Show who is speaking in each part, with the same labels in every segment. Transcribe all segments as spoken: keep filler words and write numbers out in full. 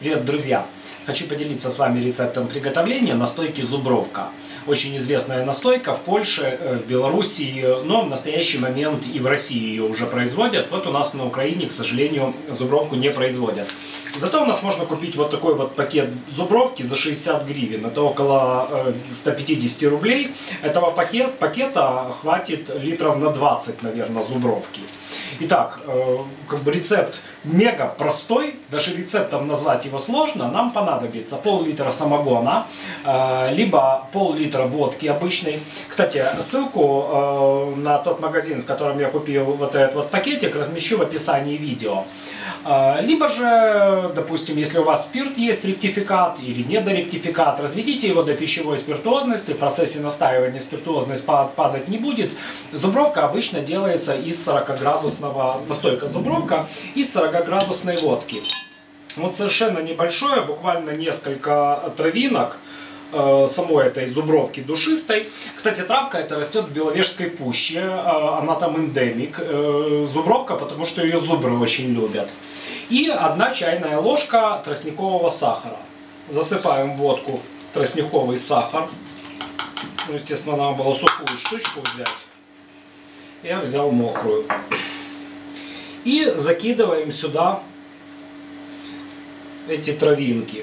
Speaker 1: Привет, друзья! Хочу поделиться с вами рецептом приготовления настойки зубровка. Очень известная настойка в Польше, в Белоруссии, но в настоящий момент и в России ее уже производят. Вот у нас на Украине, к сожалению, зубровку не производят. Зато у нас можно купить вот такой вот пакет зубровки за шестьдесят гривен. Это около ста пятидесяти рублей. Этого пакета хватит литров на двадцать, наверное, зубровки. Итак, как бы рецепт мега простой, даже рецептом назвать его сложно. Нам понадобится пол-литра самогона, либо пол-литра водки обычной. Кстати, ссылку на тот магазин, в котором я купил вот этот вот пакетик, размещу в описании видео. Либо же, допустим, если у вас спирт есть, ректификат или недоректификат, разведите его до пищевой спиртуозности. В процессе настаивания спиртуозность падать не будет. Зубровка обычно делается из сорокаградусного, настойка зубровка из сорокаградусной водки. Вот совершенно небольшое, буквально несколько травинок самой этой зубровки душистой. Кстати, травка эта растет в Беловежской пуще, она там эндемик. Зубровка, потому что ее зубры очень любят. И одна чайная ложка тростникового сахара. Засыпаем в водку тростниковый сахар. Ну, естественно, надо было сухую штучку взять. Я взял мокрую. И закидываем сюда эти травинки.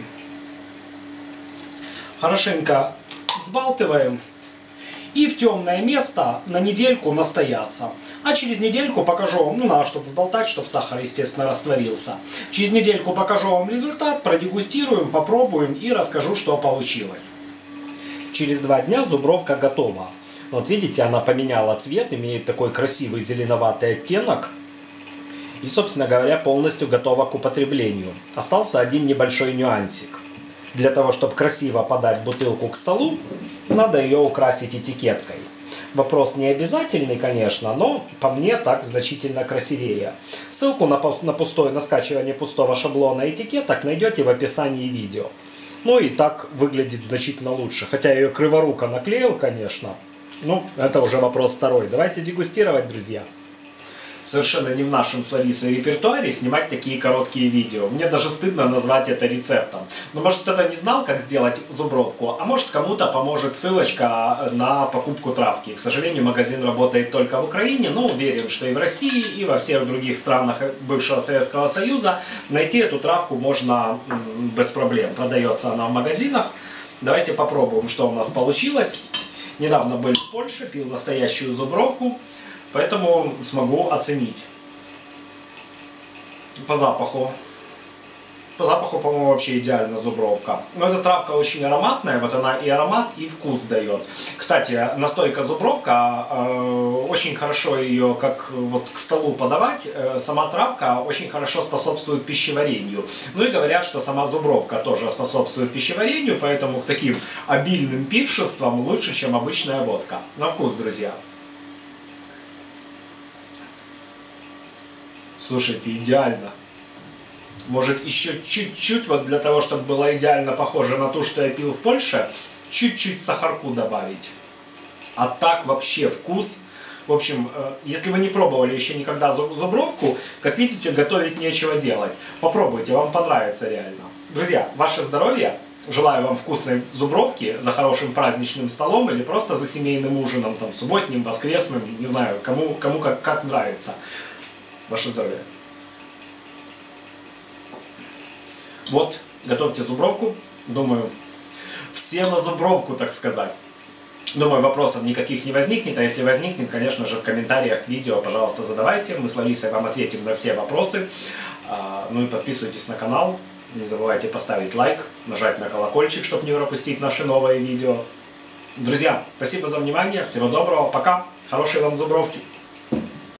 Speaker 1: Хорошенько взбалтываем и в темное место на недельку настояться. А через недельку покажу вам, ну надо, чтобы взболтать, чтобы сахар, естественно, растворился. Через недельку покажу вам результат, продегустируем, попробуем и расскажу, что получилось. Через два дня зубровка готова. Вот видите, она поменяла цвет, имеет такой красивый зеленоватый оттенок. И, собственно говоря, полностью готова к употреблению. Остался один небольшой нюансик. Для того, чтобы красиво подать бутылку к столу, надо ее украсить этикеткой. Вопрос не обязательный, конечно, но по мне так значительно красивее. Ссылку на пустое, на скачивание пустого шаблона этикеток найдете в описании видео. Ну и так выглядит значительно лучше. Хотя я ее криворуко наклеил, конечно. Ну, это уже вопрос второй. Давайте дегустировать, друзья. Совершенно не в нашем с Ларисой репертуаре снимать такие короткие видео. Мне даже стыдно назвать это рецептом. Но может кто-то не знал, как сделать зубровку, а может кому-то поможет ссылочка на покупку травки. К сожалению, магазин работает только в Украине, но уверен, что и в России, и во всех других странах бывшего Советского Союза найти эту травку можно без проблем. Продается она в магазинах. Давайте попробуем, что у нас получилось. Недавно был в Польше, пил настоящую зубровку. Поэтому смогу оценить. По запаху. По запаху, по-моему, вообще идеально зубровка. Но эта травка очень ароматная. Вот она и аромат, и вкус дает. Кстати, настойка зубровка, э, очень хорошо ее как вот к столу подавать. Э, сама травка очень хорошо способствует пищеварению. Ну и говорят, что сама зубровка тоже способствует пищеварению. Поэтому к таким обильным пиршествам лучше, чем обычная водка. На вкус, друзья. Слушайте, идеально. Может еще чуть-чуть, вот для того, чтобы было идеально похоже на то, что я пил в Польше, чуть-чуть сахарку добавить. А так вообще вкус. В общем, если вы не пробовали еще никогда зубровку, как видите, готовить нечего делать. Попробуйте, вам понравится реально. Друзья, ваше здоровье. Желаю вам вкусной зубровки за хорошим праздничным столом или просто за семейным ужином, там, субботним, воскресным, не знаю, кому, кому как, как нравится. Ваше здоровье. Вот, готовьте зубровку. Думаю, все на зубровку, так сказать. Думаю, вопросов никаких не возникнет. А если возникнет, конечно же, в комментариях к видео, пожалуйста, задавайте. Мы с Ларисой вам ответим на все вопросы. Ну и подписывайтесь на канал. Не забывайте поставить лайк, нажать на колокольчик, чтобы не пропустить наши новые видео. Друзья, спасибо за внимание. Всего доброго. Пока. Хорошей вам зубровки.